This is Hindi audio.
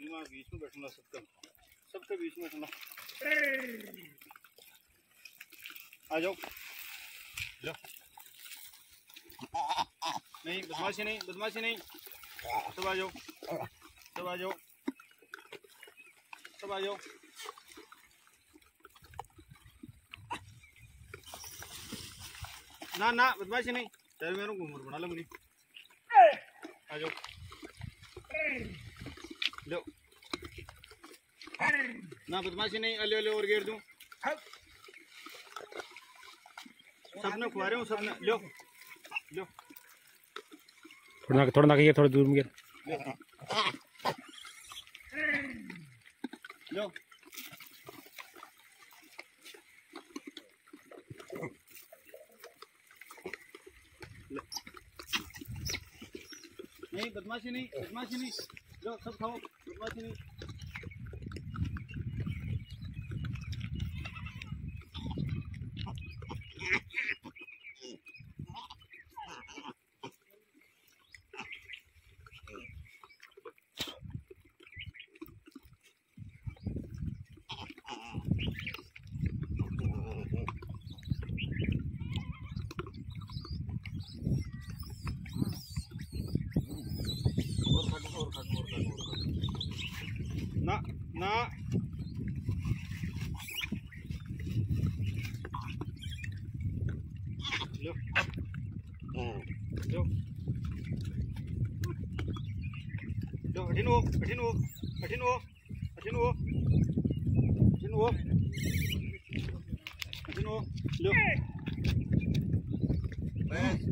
बीच में बैठना, सबके बीच में बैठना। आ जाओ, लो। नहीं बदमाशी नहीं, बदमाशी नहीं। सब आ जाओ, सब आ जाओ, सब आ जाओ। ना ना बदमाशी नहीं, तेरे मेरे को घूमर बना लो मुनी। आ जाओ, लो। ना बदमाशी नहीं, अले अले और घेर दूं। सबने खुआ रहे हूँ, सबने लो लो। थोड़ा ना गिर, थोड़ा दूर में गिर। लो नहीं बदमाशी नहीं, बदमाशी नहीं। लो सब खाओ, बदमाशी नहीं। ना ना लो लो लो। कठिन हो, कठिन हो, कठिन हो, कठिन हो, कठिन हो, कठिन हो। लो